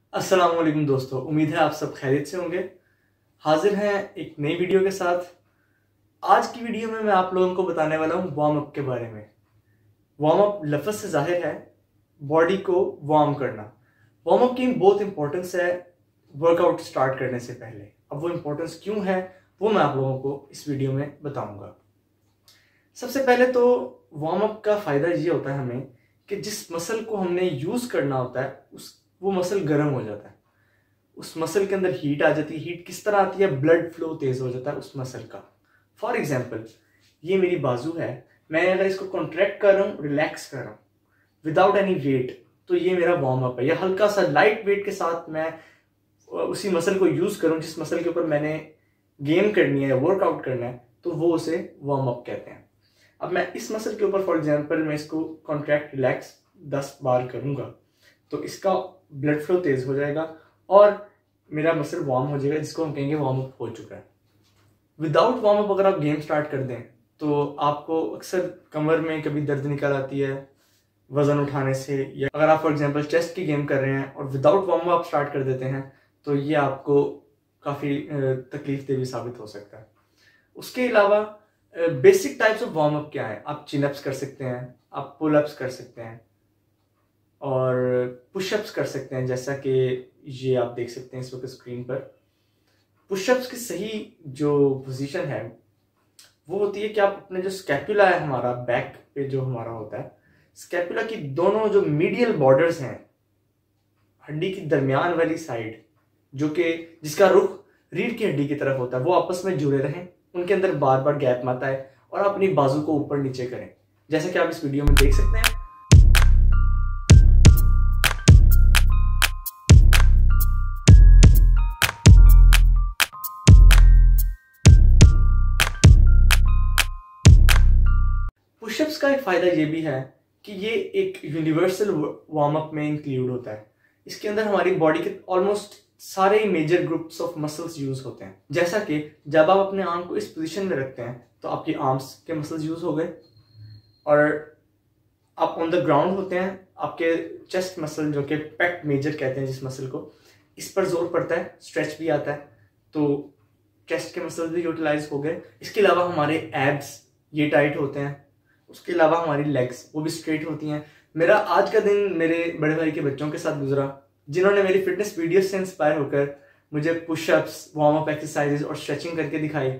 अस्सलाम वालेकुम दोस्तों, उम्मीद है आप सब खैरियत से होंगे। हाजिर हैं एक नई वीडियो के साथ। आज की वीडियो में मैं आप लोगों को बताने वाला हूँ वार्म अप के बारे में। वार्म अप लफ्ज़ से जाहिर है बॉडी को वार्म करना। वार्म अप की बहुत इंपॉर्टेंस है वर्कआउट स्टार्ट करने से पहले। अब वो इंपॉर्टेंस क्यों है वो मैं आप लोगों को इस वीडियो में बताऊंगा। सबसे पहले तो वार्म अप का फ़ायदा ये होता है हमें कि जिस मसल को हमने यूज़ करना होता है वो मसल गर्म हो जाता है। उस मसल के अंदर हीट आ जाती है। हीट किस तरह आती है? ब्लड फ्लो तेज हो जाता है उस मसल का। फॉर एग्जाम्पल, ये मेरी बाजू है, मैं अगर इसको कॉन्ट्रैक्ट कर रहा हूँ, रिलैक्स कर रहा हूँ विदाउट एनी वेट, तो ये मेरा वार्म अप है। या हल्का सा लाइट वेट के साथ मैं उसी मसल को यूज करूँ जिस मसल के ऊपर मैंने गेम करनी है या वर्कआउट करना है, तो वो उसे वार्म अप कहते हैं। अब मैं इस मसल के ऊपर फॉर एग्जाम्पल मैं इसको कॉन्ट्रैक्ट रिलैक्स 10 बार करूंगा तो इसका ब्लड फ्लो तेज हो जाएगा और मेरा मसल वार्म हो जाएगा, जिसको हम कहेंगे वार्म अप हो चुका है। विदाउट वार्म अप अगर आप गेम स्टार्ट कर दें तो आपको अक्सर कमर में कभी दर्द निकल आती है वजन उठाने से, या अगर आप फॉर एग्जांपल चेस्ट की गेम कर रहे हैं और विदाउट वार्म अप स्टार्ट कर देते हैं तो ये आपको काफ़ी तकलीफ दे भी साबित हो सकता है। उसके अलावा basic types of warm up क्या है? आप चिनअप्स कर सकते हैं, आप पुल अप्स कर सकते हैं और पुशअप्स कर सकते हैं, जैसा कि ये आप देख सकते हैं इस वक्त स्क्रीन पर। पुशअप्स की सही जो पोजीशन है वो होती है कि आप अपने जो स्कैपुला है हमारा बैक पे जो हमारा होता है, स्कैपुला की दोनों जो मीडियल बॉर्डर्स हैं, हड्डी की दरमियान वाली साइड जो कि जिसका रुख रीढ़ की हड्डी की तरफ होता है, वो आपस में जुड़े रहें, उनके अंदर बार बार गैप मत आए और आप अपनी बाजू को ऊपर नीचे करें, जैसा कि आप इस वीडियो में देख सकते हैं। पुशअप्स का एक फ़ायदा ये भी है कि ये एक यूनिवर्सल वार्म अप में इंक्लूड होता है। इसके अंदर हमारी बॉडी के ऑलमोस्ट सारे major groups of muscles use होते हैं। जैसा कि जब आप अपने आर्म को इस पोजीशन में रखते हैं तो आपकी आर्म्स के मसल्स यूज हो गए, और आप ऑन द ग्राउंड होते हैं, आपके चेस्ट मसल जो कि पेक्ट मेजर कहते हैं जिस मसल को, इस पर जोर पड़ता है, स्ट्रेच भी आता है, तो चेस्ट के मसल्स भी यूटिलाइज हो गए। इसके अलावा हमारे एब्स ये टाइट होते हैं। उसके अलावा हमारी लेग्स वो भी स्ट्रेट होती हैं। मेरा आज का दिन मेरे बड़े भाई के बच्चों के साथ गुजरा, जिन्होंने मेरी फिटनेस वीडियो से इंस्पायर होकर मुझे पुशअप्स, वार्म अप एक्सरसाइजेस और स्ट्रेचिंग करके दिखाई।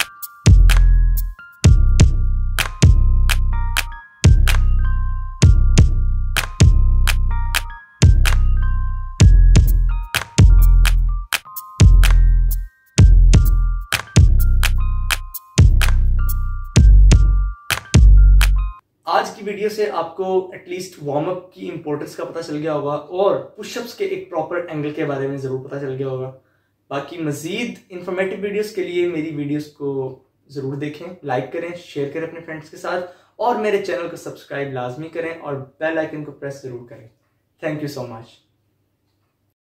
आज की वीडियो से आपको एटलीस्ट वार्म अप की इंपॉर्टेंस का पता चल गया होगा और पुशअप्स के एक प्रॉपर एंगल के बारे में ज़रूर पता चल गया होगा। बाकी मज़ीद इंफॉर्मेटिव वीडियोस के लिए मेरी वीडियोस को ज़रूर देखें, लाइक करें, शेयर करें अपने फ्रेंड्स के साथ और मेरे चैनल को सब्सक्राइब लाजमी करें और बेल आइकन को प्रेस ज़रूर करें। Thank you so much.